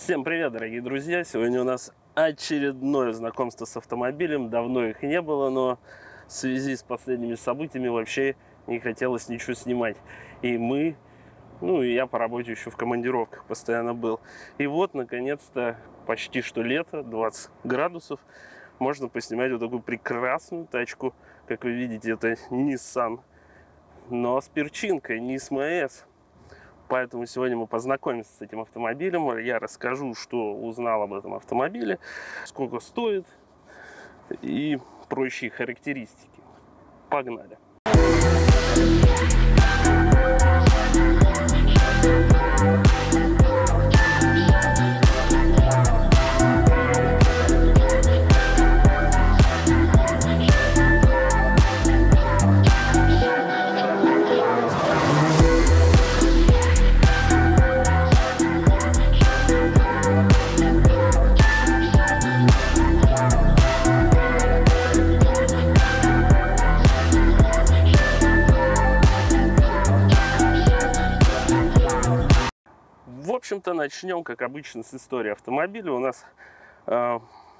Всем привет, дорогие друзья! Сегодня у нас очередное знакомство с автомобилем. Давно их не было, но в связи с последними событиями вообще не хотелось ничего снимать. И я по работе еще в командировках постоянно был. И вот, наконец-то, почти что лето, 20 градусов, можно поснимать вот такую прекрасную тачку. Как вы видите, это Nissan, но с перчинкой, Nismo S. Поэтому сегодня мы познакомимся с этим автомобилем. Я расскажу, что узнал об этом автомобиле, сколько стоит и прочие характеристики. Погнали! В общем-то, начнем, как обычно, с истории автомобиля. У нас Note,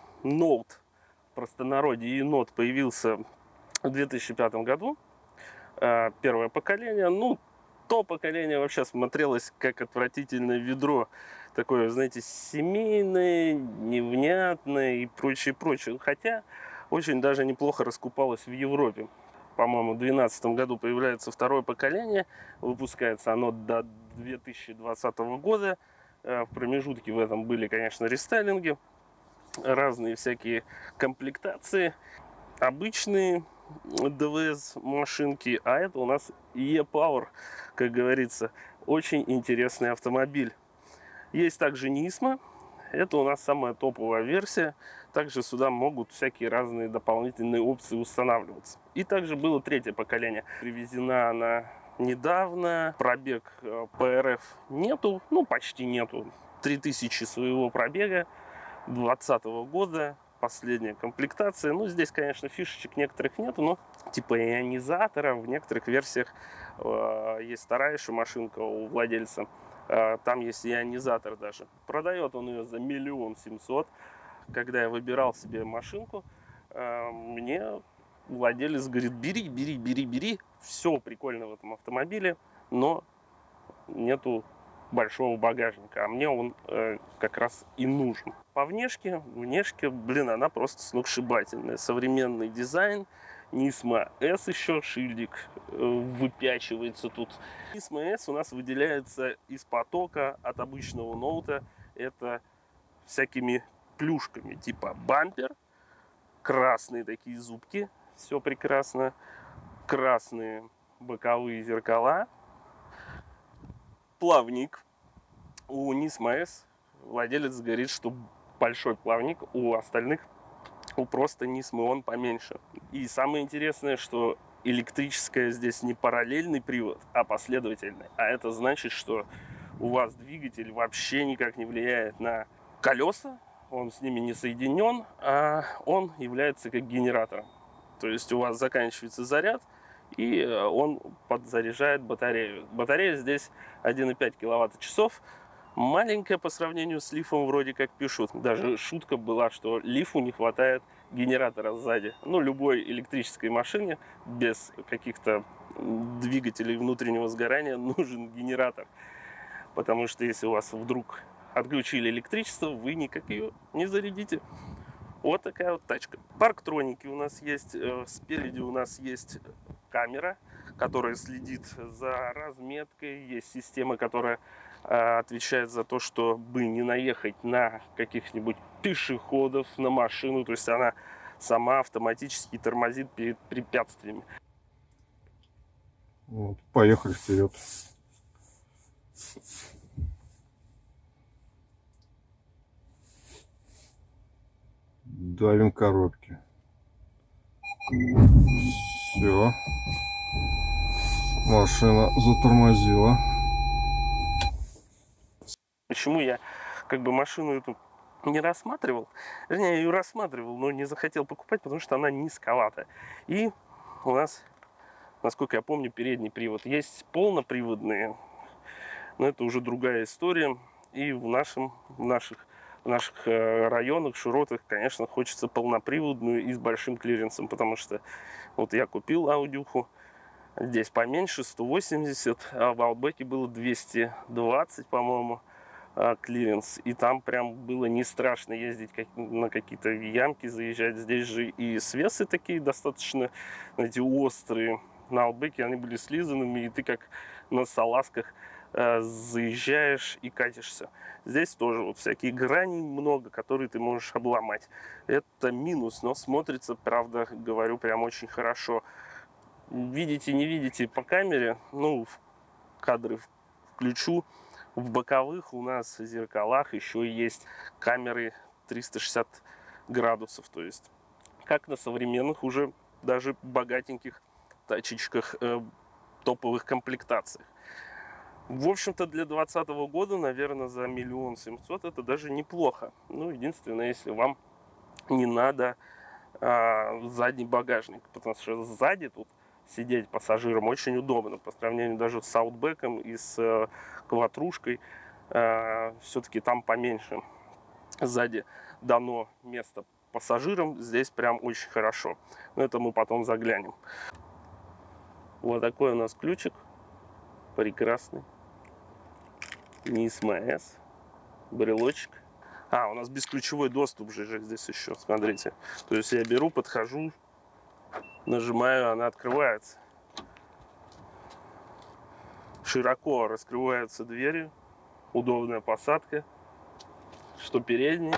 в простонародье енот, появился в 2005 году. Первое поколение. То поколение вообще смотрелось как отвратительное ведро. Такое, знаете, семейное, невнятное и прочее. Хотя очень даже неплохо раскупалось в Европе. По-моему, в 2012 году появляется второе поколение. Выпускается оно до 2020 года. В промежутке в этом были, конечно, рестайлинги, разные всякие комплектации. Обычные ДВС машинки, а это у нас E-Power, как говорится. Очень интересный автомобиль. Есть также Nismo. Это у нас самая топовая версия. Также сюда могут всякие разные дополнительные опции устанавливаться. И также было третье поколение. Привезена она недавно. Пробег по РФ нету, почти нету. 3000 своего пробега 2020 года. Последняя комплектация. Здесь, конечно, фишечек некоторых нету, но типа ионизатора в некоторых версиях есть вторая еще машинка у владельца. Там есть ионизатор даже. Продает он ее за 1 700 000. Когда я выбирал себе машинку, мне владелец говорит: бери. Все прикольно в этом автомобиле, но нету большого багажника, а мне он как раз и нужен. По внешке, она просто сногсшибательная. Современный дизайн. Nismo S еще, шильдик выпячивается тут. Nismo S у нас выделяется из потока от обычного ноута. Это всякими плюшками, типа бампер, красные такие зубки, все прекрасно, красные боковые зеркала, плавник. У Nismo S владелец говорит, что большой плавник, у остальных просто Nismo он поменьше. И самое интересное, что электрическая здесь не параллельный привод, а последовательный. А это значит, что у вас двигатель вообще никак не влияет на колеса, он с ними не соединен, а он является как генератором. То есть у вас заканчивается заряд, и он подзаряжает батарею. Батарея здесь 1,5 киловатт-часов. Маленькая по сравнению с лифом, вроде как пишут. Даже шутка была, что лифу не хватает генератора сзади. Любой электрической машине без каких-то двигателей внутреннего сгорания нужен генератор. Потому что если у вас вдруг отключили электричество, вы никак ее не зарядите. Вот такая вот тачка. Парктроники у нас есть. Спереди у нас есть камера, которая следит за разметкой. Есть система, которая отвечает за то, чтобы не наехать на каких-нибудь пешеходов, на машину. То есть она сама автоматически тормозит перед препятствиями. Вот, поехали вперед. Давим коробки. Все. Машина затормозила. Почему я машину эту не рассматривал? Вернее, я ее рассматривал, но не захотел покупать, потому что она низковата. И у нас, насколько я помню, передний привод. Есть полноприводные, но это уже другая история. И в наших районах, широтах, конечно, хочется полноприводную и с большим клиренсом, потому что вот я купил аудюху, здесь поменьше, 180, а в Outback было 220, по-моему, клиренс. И там прям было не страшно ездить на какие-то ямки, заезжать. Здесь же и свесы такие достаточно, эти острые. На Outback они были слизанными, и ты как на салазках заезжаешь и катишься. Здесь тоже вот всякие грани много, которые ты можешь обломать. Это минус, но смотрится, правда, говорю, прям очень хорошо. Видите, не видите по камере, ну, кадры включу. В боковых у нас в зеркалах еще есть камеры 360 градусов. То есть, как на современных уже даже богатеньких тачечках, топовых комплектациях. В общем-то, для 2020 года, наверное, за 1 700 000 это даже неплохо. Ну, единственное, если вам не надо задний багажник, потому что сзади тут сидеть пассажирам очень удобно по сравнению даже с Outback'ом и с кватрушкой. Все-таки там поменьше сзади дано место пассажирам, здесь прям очень хорошо. Но это мы потом заглянем. Вот такой у нас ключик прекрасный. Nismo S, брелочек. У нас бесключевой доступ же здесь еще, смотрите. То есть я беру, подхожу, нажимаю, она открывается. Широко раскрываются двери, удобная посадка, что передний,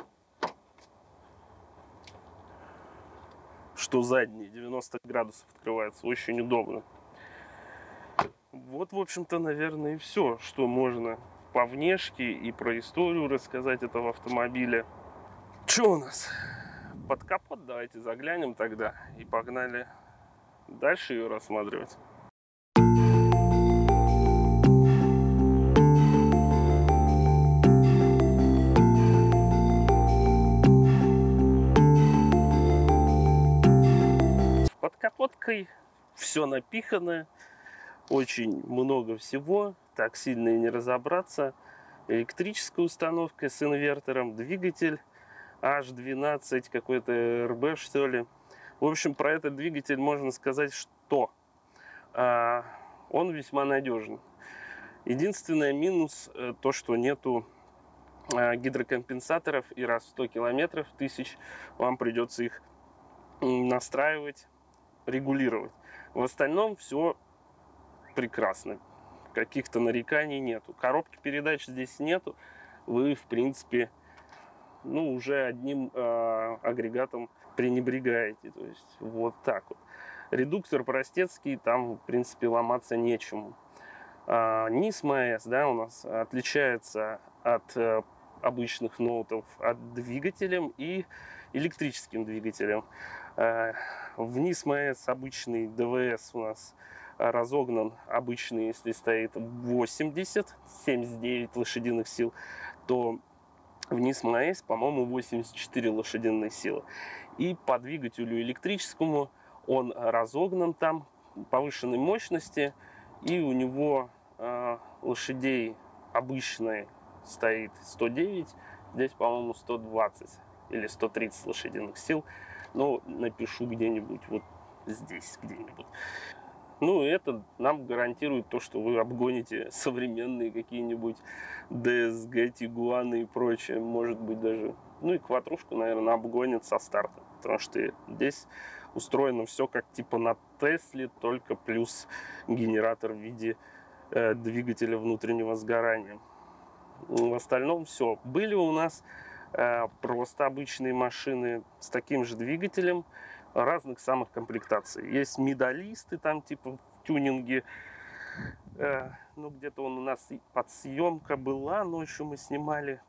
что задний, 90 градусов открывается, очень удобно. Вот, в общем-то, наверное, и все, что можно по внешке и про историю рассказать этого автомобиля. Что у нас? Под капот давайте заглянем тогда и погнали дальше ее рассматривать. Под капоткой все напихано, очень много всего, так сильно и не разобраться. Электрическая установка с инвертором, двигатель H12, какой-то РБ, что ли. В общем, про этот двигатель можно сказать, что он весьма надежен. Единственный минус то, что нету гидрокомпенсаторов, и раз в 100 километров тысяч вам придется их настраивать, регулировать. В остальном все прекрасно. Каких-то нареканий нету. Коробки передач здесь нету. Вы, в принципе, уже одним агрегатом пренебрегаете. То есть вот так вот. Редуктор простецкий, там, в принципе, ломаться нечему. Nismo S, да, у нас отличается от обычных ноутов от двигателем и электрическим двигателем. В Nismo S обычный ДВС у нас разогнан обычный, если стоит 79 лошадиных сил, то в Nismo S, по-моему, 84 лошадиные силы. И по двигателю электрическому он разогнан там повышенной мощности, и у него лошадей обычной стоит 109, здесь, по-моему, 120 или 130 лошадиных сил. Но напишу где-нибудь вот здесь, где-нибудь. Это нам гарантирует то, что вы обгоните современные какие-нибудь DSG, Тигуаны и прочее. Может быть даже, и кватрушку, наверное, обгонит со старта. Потому что здесь устроено все как типа на Тесле, только плюс генератор в виде двигателя внутреннего сгорания. В остальном все. Были у нас просто обычные машины с таким же двигателем разных самых комплектаций. Есть медалисты там типа в тюнинге. Где-то он у нас подсъемка была, ночью мы снимали.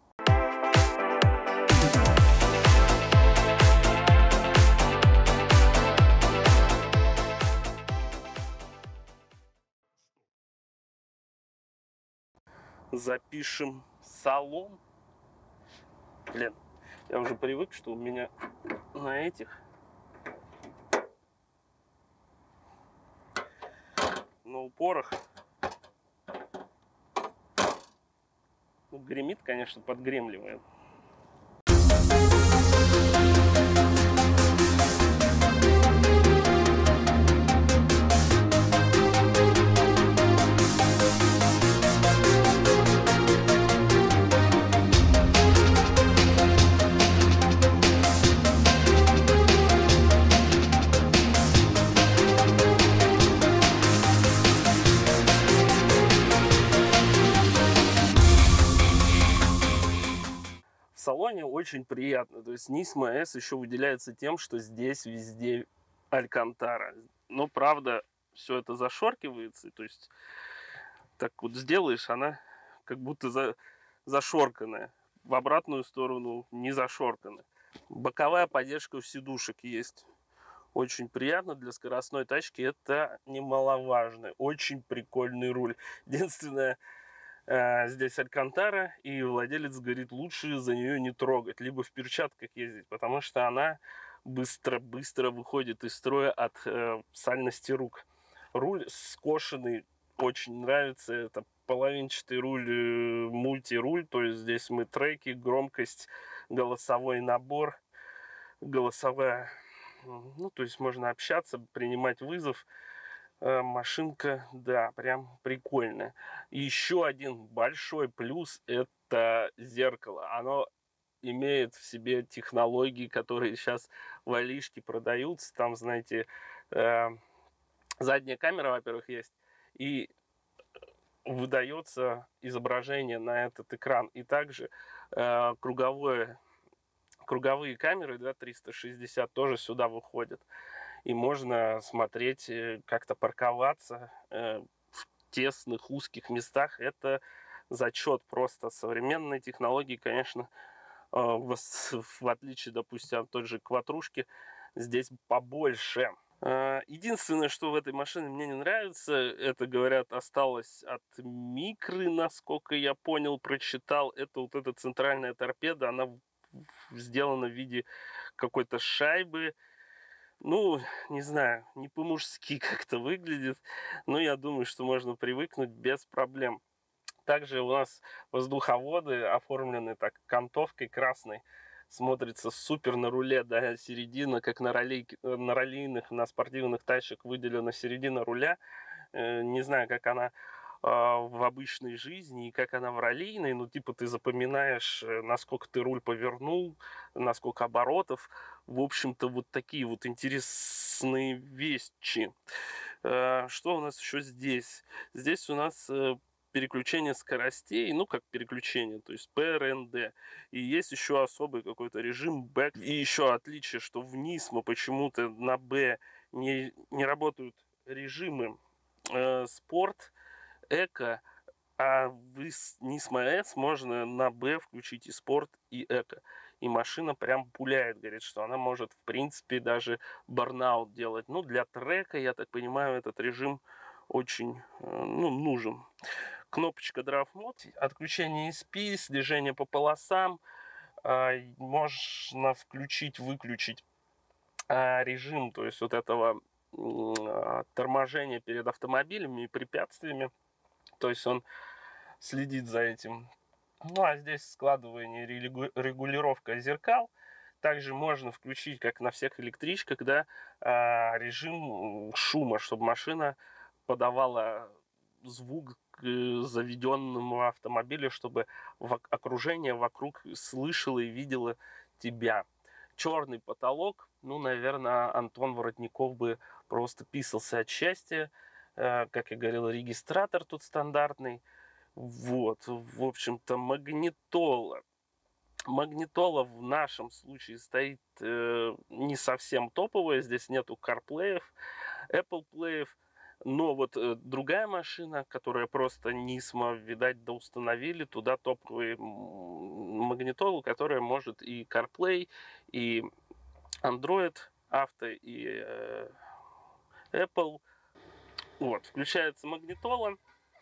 Запишем салон. Блин, я уже привык, что у меня на этих упорах Ну, гремит, конечно, подгремливает. В салоне очень приятно. То есть Nismo S еще выделяется тем, что здесь везде алькантара. Но правда, все это зашоркивается. То есть так вот сделаешь, она как будто зашорканная. В обратную сторону не зашорканная. Боковая поддержка у сидушек есть. Очень приятно для скоростной тачки. Это немаловажно. Очень прикольный руль. Единственное, здесь алькантара, и владелец говорит, лучше за нее не трогать, либо в перчатках ездить, потому что она быстро выходит из строя от сальности рук. Руль скошенный, очень нравится. Это половинчатый руль, мультируль, то есть здесь мы треки, громкость, голосовой набор, голосовая, ну, то есть можно общаться, принимать вызов. Машинка, да, прям прикольная. И еще один большой плюс — это зеркало. Оно имеет в себе технологии, которые сейчас в Алишке продаются. Там, знаете, задняя камера, во-первых, есть, и выдается изображение на этот экран. И также круговые камеры, да, 360 тоже сюда выходят. И можно смотреть, как-то парковаться в тесных, узких местах. Это зачет просто. Современные технологии, конечно, в отличие, допустим, от той же кватрушки, здесь побольше. Единственное, что в этой машине мне не нравится, это, говорят, осталось от Микры, насколько я понял, прочитал, это вот эта центральная торпеда, она сделана в виде какой-то шайбы. Ну, не знаю, не по-мужски как-то выглядит, но я думаю, что можно привыкнуть без проблем. Также у нас воздуховоды оформлены так окантовкой красной. Смотрится супер на руле, да, середина, как на раллийных, на спортивных тачках выделена середина руля. Не знаю, как она в обычной жизни и как она в раллийной, ну, типа, ты запоминаешь, насколько ты руль повернул, насколько оборотов. В общем-то, вот такие вот интересные вещи. Что у нас еще здесь? Здесь у нас переключение скоростей, ну, как переключение, то есть ПРНД. И есть еще особый какой-то режим Back. И еще отличие, что вниз мы почему-то на Б не работают режимы спорт, эко, а в Nismo S можно на Б включить и спорт, и эко. И машина прям пуляет, говорит, что она может, в принципе, даже барнаут делать. Ну, для трека, я так понимаю, этот режим очень нужен. Кнопочка Drive Mode, отключение ESP, слежение по полосам. Можно включить-выключить режим, то есть вот этого торможения перед автомобилями и препятствиями. То есть он следит за этим. Ну, а здесь складывание, регулировка зеркал. Также можно включить, как на всех электричках, да, режим шума, чтобы машина подавала звук к заведенному автомобилю, чтобы окружение вокруг слышало и видело тебя. Черный потолок. Ну, наверное, Антон Воротников бы просто писался от счастья. Как я говорил, регистратор тут стандартный. Вот, в общем-то, магнитола. Магнитола в нашем случае стоит не совсем топовая. Здесь нету CarPlay, Apple Play. Но вот другая машина, которая просто Nismo, видать, доустановили, туда топовые магнитолу, которая может и CarPlay, и Android Auto, и Apple. Вот, включается магнитола.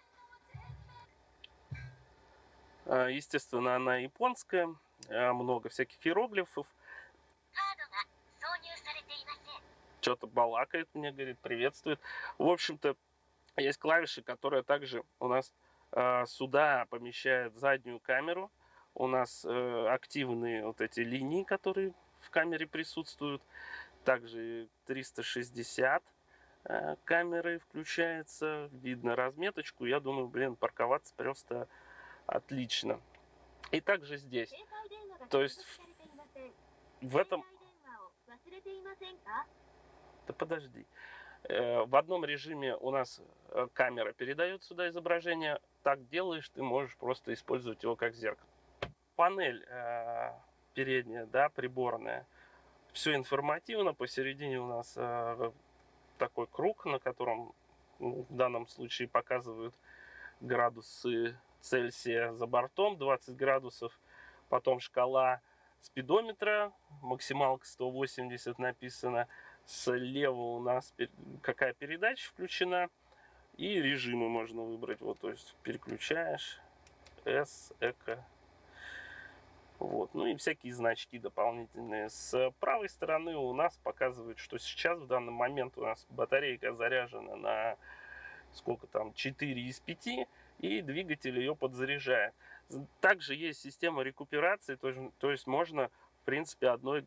Естественно, она японская, много всяких иероглифов. Что-то балакает мне, говорит, приветствует. В общем-то, есть клавиши, которые также у нас Сюда помещает заднюю камеру. У нас активные вот эти линии, которые в камере присутствуют. Также 360 камеры включается. Видно разметочку. Я думаю, блин, парковаться просто отлично. И также здесь. То есть в этом... Да подожди. В одном режиме у нас камера передает сюда изображение. Так делаешь, ты можешь просто использовать его как зеркало. Панель передняя, да, приборная. Все информативно. Посередине у нас такой круг, на котором в данном случае показывают градусы Цельсия за бортом, 20 градусов. Потом шкала спидометра, максималка 180 написано. Слева у нас какая передача включена. И режимы можно выбрать. Вот, то есть переключаешь. S, эко. Вот. Ну и всякие значки дополнительные. С правой стороны у нас показывает, что сейчас в данный момент у нас батарейка заряжена на сколько там, 4 из 5, и двигатель ее подзаряжает. Также есть система рекуперации, то есть можно, в принципе, одной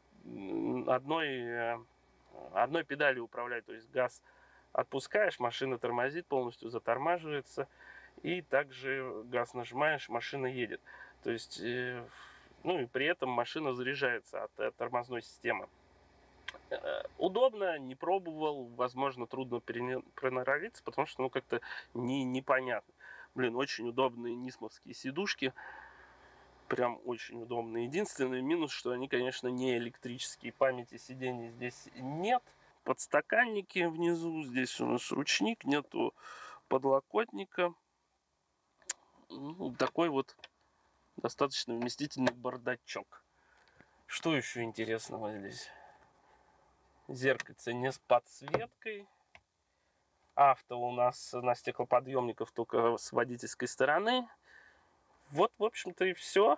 педалью управлять. То есть газ отпускаешь, машина тормозит, полностью затормаживается, и также газ нажимаешь, машина едет. То есть, ну и при этом машина заряжается от тормозной системы. Удобно, не пробовал, возможно, трудно приноровиться, потому что, ну, как-то непонятно. Блин, очень удобные нисмовские сидушки, прям очень удобные. Единственный минус, что они, конечно, не электрические, памяти сидений здесь нет. Подстаканники внизу, здесь у нас ручник, нету подлокотника. Ну, такой вот достаточно вместительный бардачок. Что еще интересного здесь? Зеркальце не с подсветкой. Авто у нас на стеклоподъемниках только с водительской стороны. Вот, в общем-то, и все.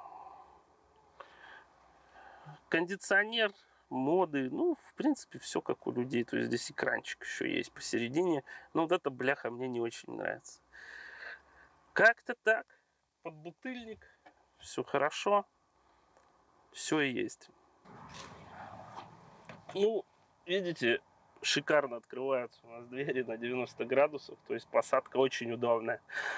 Кондиционер, моды, ну, в принципе, все как у людей. То есть здесь экранчик еще есть посередине. Но вот эта бляха мне не очень нравится. Как-то так. Подбутыльник. Все хорошо. Все есть. Ну, видите, шикарно открываются у нас двери на 90 градусов. То есть посадка очень удобная.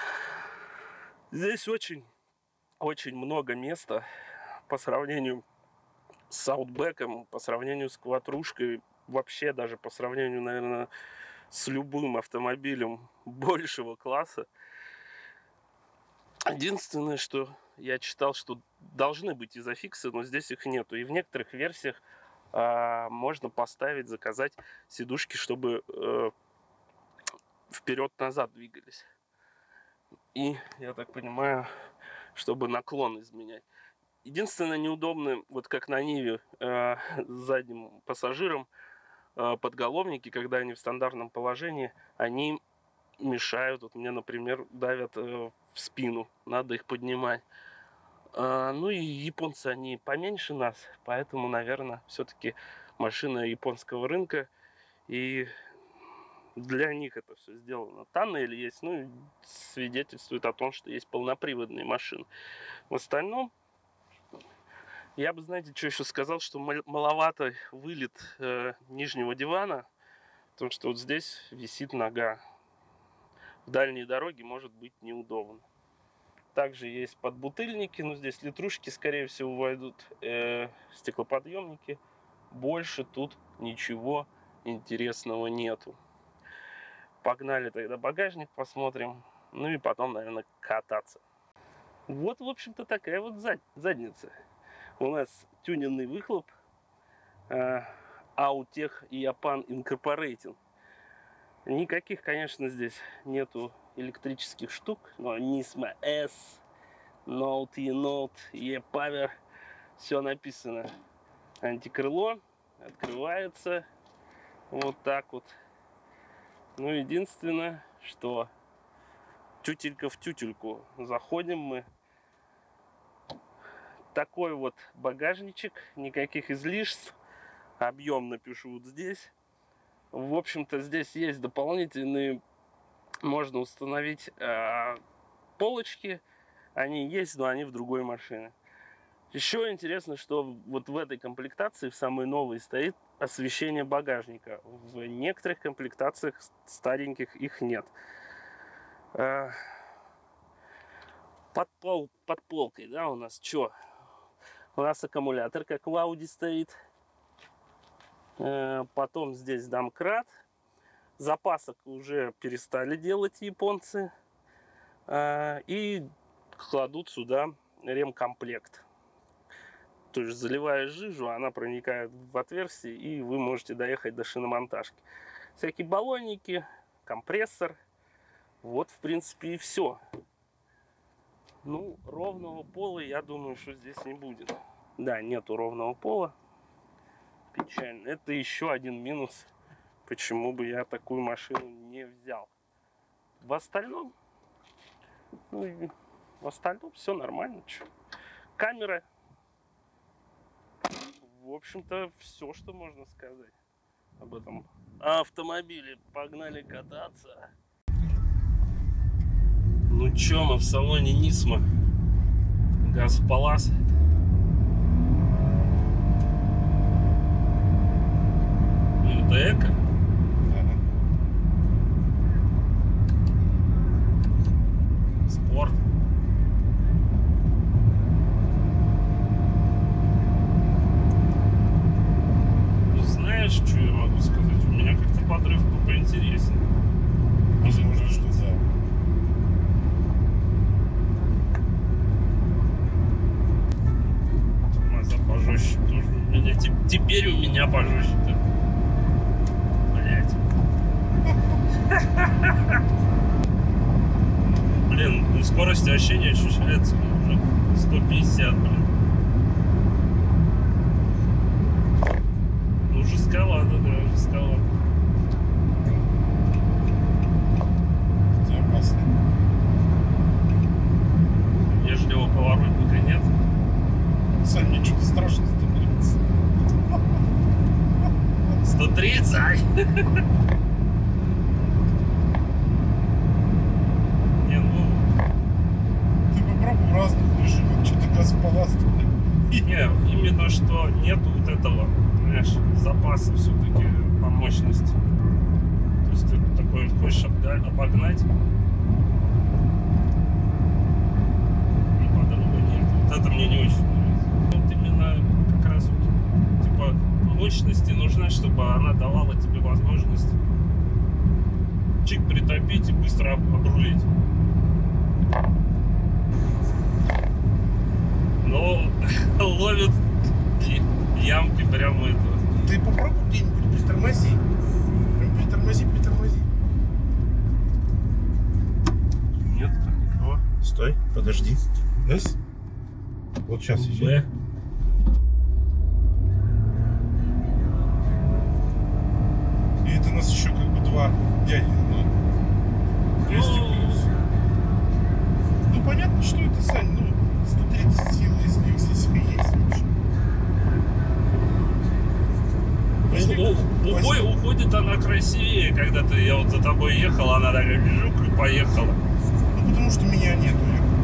Здесь очень много места по сравнению с Outback'ом, по сравнению с квадрушкой, вообще даже по сравнению, наверное, с любым автомобилем большего класса. Единственное, что я читал, что должны быть изофиксы, но здесь их нету. И в некоторых версиях можно поставить, заказать сидушки, чтобы вперед-назад двигались. И, я так понимаю, чтобы наклон изменять. Единственное неудобное, вот как на Ниве, задним пассажирам подголовники, когда они в стандартном положении, они мешают. Вот мне, например, давят в спину. Надо их поднимать. Ну и японцы, они поменьше нас, поэтому, наверное, все-таки машина японского рынка. И для них это все сделано. Тоннель есть, ну и свидетельствует о том, что есть полноприводные машины. В остальном, я бы, знаете, что еще сказал, что маловато вылет нижнего дивана, потому что вот здесь висит нога. В дальней дороге может быть неудобно. Также есть подбутыльники, но здесь литрушки, скорее всего, войдут, стеклоподъемники. Больше тут ничего интересного нету. Погнали тогда багажник посмотрим. Ну и потом, наверное, кататься. Вот, в общем-то, такая вот задница. У нас тюненный выхлоп Autech Japan Incorporated. Никаких, конечно, здесь нету электрических штук, но Nismo S, Note E-Note, E-Power, все написано. Антикрыло открывается вот так вот. Ну, единственное, что тютелька в тютельку. Заходим мы. Такой вот багажничек, никаких излишеств. Объем напишу вот здесь. В общем-то, здесь есть дополнительные можно установить полочки. Они есть, но они в другой машине. Еще интересно, что вот в этой комплектации, в самой новой, стоит освещение багажника. В некоторых комплектациях стареньких их нет. Под полкой, да, у нас что? У нас аккумулятор, как в Audi, стоит. Потом здесь домкрат. Запасок уже перестали делать японцы. И кладут сюда ремкомплект. То есть, заливая жижу, она проникает в отверстие, и вы можете доехать до шиномонтажки. Всякие баллонники, компрессор. Вот, в принципе, и все. Ну, ровного пола, я думаю, что здесь не будет. Да, нету ровного пола. Печально. Это еще один минус, почему бы я такую машину не взял. В остальном, все нормально. Камера. В общем-то, все, что можно сказать об этом автомобиле. Погнали кататься. Ну чё, мы в салоне Нисмо. Газпалас. Это эко? Спорт. Ну знаешь, что я могу сказать? У меня как-то подрыв поинтереснее. Возможно, что да. Тормоза пожестче тоже. У меня теперь у меня пожестче. Блять. Блин, ну скорость вообще не ощущается. Уже 150, блин. Ну жестковато, да, жестковато. Это опасно. Вежливого поворотника нет. Сань, мне что-то страшно становится. 130! Не, ну... Ты попробуй в разных режимах, что-то Газпалас. Не, именно что нету вот этого, знаешь, запаса все-таки по мощности. То есть ты такой хочешь обогнать, и подрыва нет. Вот это мне не очень нравится. Вот именно как раз вот, типа, мощности нужна, чтобы она давала тебе возможность чик притопить и быстро обрулить. Но ловит ямки прямо это. Ты попробуй где-нибудь притормози. Прям притормози. Нет, никого. Стой, подожди. С. Вот сейчас езжай. Б. И это у нас еще как бы два дяди. Ну, 200 плюс. Ну понятно, что это, Сань, ну 130 сил, если их здесь и есть вообще. Уходит она красивее, когда я вот за тобой ехал, она такая жук и поехала. Ну потому что меня нету.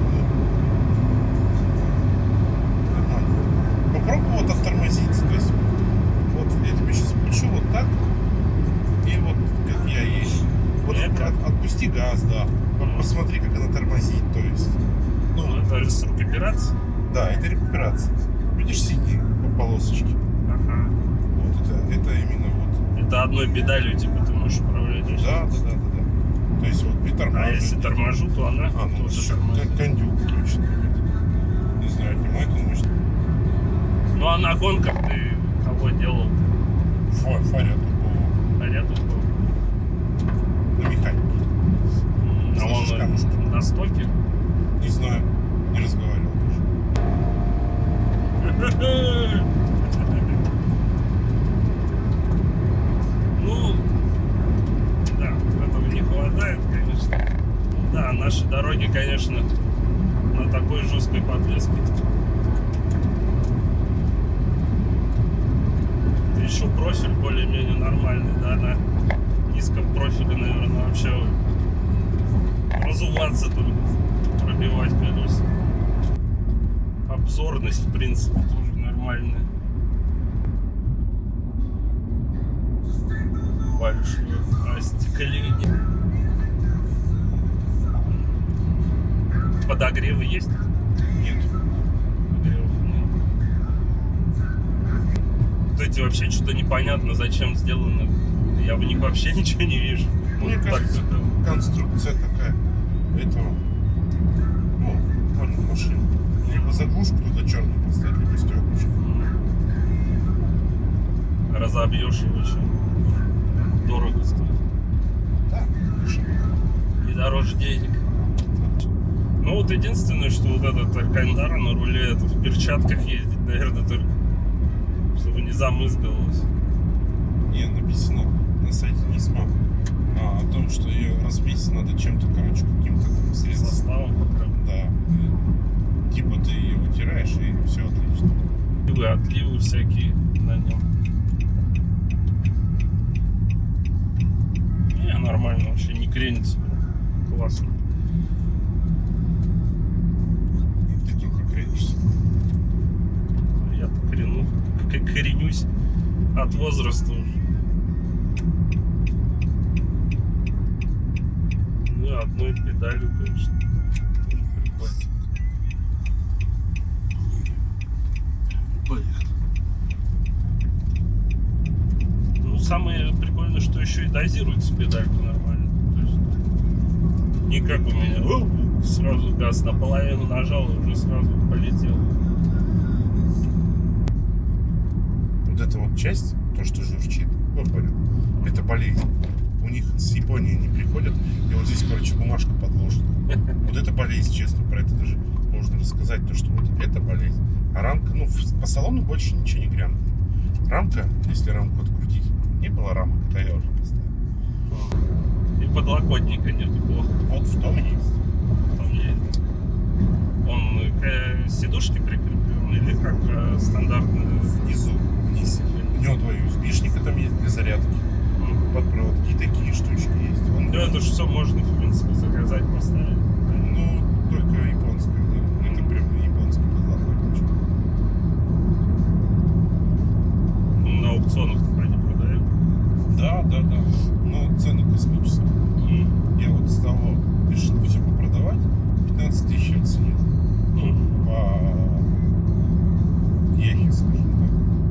Нормально. Попробуй вот оттормозиться. То есть вот я тебе сейчас включу вот так. И вот как я езжу. Вот отпусти газ, да. Посмотри, как она тормозит, то есть. Ну, это же с рекуперацией. Да, это рекуперация. Видишь синие полосочки? Ага. Вот это именно вот. Это одной педалью типа ты можешь управлять. Да. То есть вот при торможении. А если торможу, то она ну тоже еще тормозит. кондюк точно. Не знаю, отнимает он мощно. Ну а на гонках ты кого делал? Фаря тупого. Фаря тупого. На механике. А он на стоке? Не знаю, не разговаривал даже. Ну, да, этого не хватает, конечно. Да, наши дороги, конечно, на такой жесткой подвеске. Еще профиль более-менее нормальный, да, на низком профиле, наверное, вообще разуваться только, пробивать колеса. Обзорность, в принципе, тоже нормальная. Большое остекление. Подогревы есть? Нет. Подогревов нет. Вот эти вообще что-то непонятно, зачем сделаны. Я в них вообще ничего не вижу. Мне Вот кажется, так. конструкция такая этого, ну, понял, машины. Либо заглушку туда черную поставить, либо стеклышко. Разобьешь его еще. Дорого стоит. Да, Не дороже денег. Ну вот единственное, что вот этот Алькантара на руле, это в перчатках ездить, наверное, только чтобы не замызгалось. не написано на сайте не смог. О том, что ее разбить надо чем-то, короче, каким-то там средством. Составом как-то. Да. Типа ты ее вытираешь и все отлично. Отливы всякие на нем. Не, нормально, вообще не кренится. Классно. Ты только кренишься. Я-то коренюсь от возраста уже. Ну и одной педалью, конечно. Тоже прикольно. Поехали. Ну, самое прикольное, что еще и дозируется педалька нормально. То есть, не как у меня. Сразу газ наполовину нажал и уже сразу полетел. Вот эта вот часть, то, что журчит, ну, понял, это болезнь. У них с Японии не приходят, и вот здесь, короче, бумажка подложена. Вот это болезнь, честно, про это даже можно рассказать, то, что вот это болезнь. А рамка, ну, по салону больше ничего не грянут. Рамка, если рамку открутить, не было рамок, это я уже поставил. И подлокотника нету плохо. Вот в том есть. Там есть. Он к сидушке прикреплен или как стандартно? Внизу, вниз. У него два USB-шника там есть для зарядки. Под проводки такие штучки есть. Он, Ну, это же все можно, в принципе, заказать, поставить. ну, только японская, да. Это прям японский подлокотничек. На аукционах они продают. Да. Но цены космические. Я вот с того решил все попродавать. 15 тысяч оценил. Ну, по ехе, скажем так.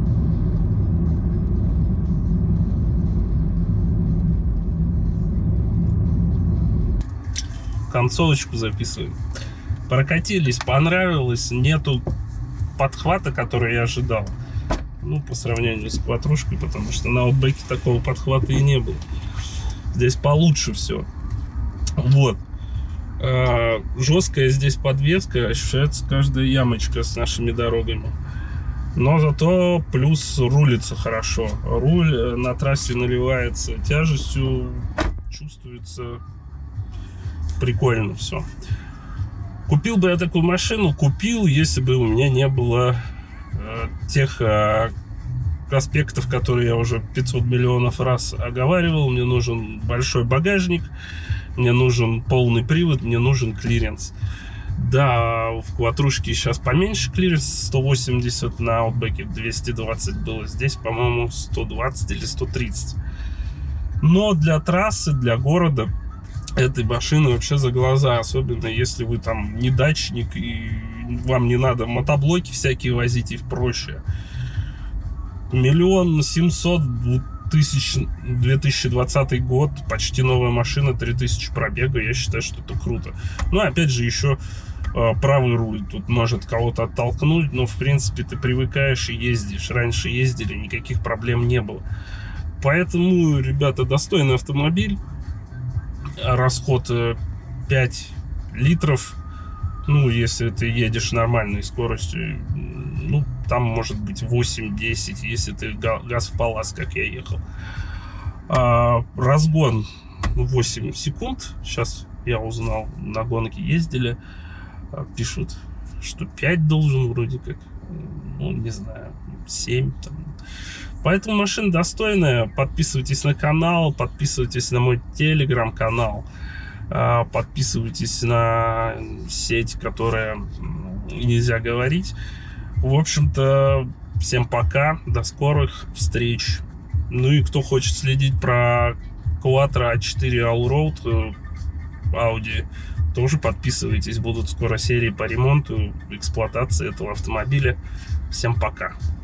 Концовочку записываем. Прокатились, понравилось, нету подхвата, который я ожидал. Ну, по сравнению с кватрушкой, потому что на Outback такого подхвата и не было. Здесь получше все. Вот. Жесткая здесь подвеска, ощущается каждая ямочка с нашими дорогами. Но зато плюс рулится хорошо. Руль на трассе наливается тяжестью, чувствуется прикольно все. Купил бы я такую машину, купил, если бы у меня не было тех аспектов, которые я уже 500 миллионов раз оговаривал. Мне нужен большой багажник, мне нужен полный привод, мне нужен клиренс. Да, в кватрушке сейчас поменьше клиренс, 180, на Outback 220 было. Здесь, по-моему, 120 или 130. Но для трассы, для города этой машины вообще за глаза. Особенно если вы там не дачник и вам не надо мотоблоки всякие возить и проще. 1 700 000 2020 год, почти новая машина, 3000 пробега. Я считаю, что это круто. Ну, опять же, еще правый руль тут может кого-то оттолкнуть, но в принципе ты привыкаешь и ездишь. Раньше ездили, никаких проблем не было. Поэтому, ребята, достойный автомобиль. Расход 5 литров. Ну, если ты едешь нормальной скоростью, ну, там может быть 8-10, если ты газ в палас, как я ехал. Разгон 8 секунд. Сейчас я узнал, на гонке ездили. Пишут, что 5 должен вроде как. Ну, не знаю, 7 там. Поэтому машина достойная. Подписывайтесь на канал, подписывайтесь на мой телеграм-канал. Подписывайтесь на сеть, которая нельзя говорить. В общем-то, всем пока, до скорых встреч. Ну и кто хочет следить про Quattro A4 Allroad Audi, тоже подписывайтесь. Будут скоро серии по ремонту, эксплуатации этого автомобиля. Всем пока.